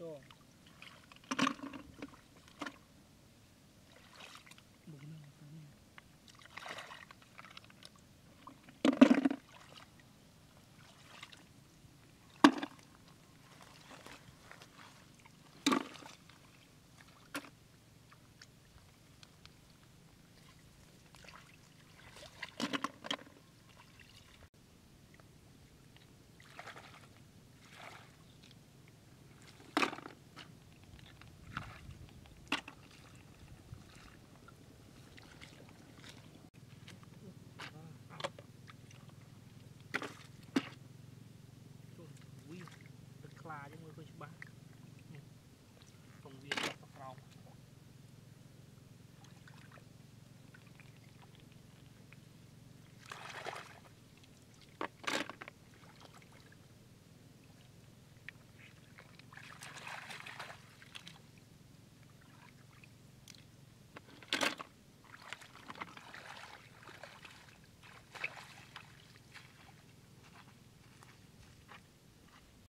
choខ្លាចឹងមើលឃើញច្បាស់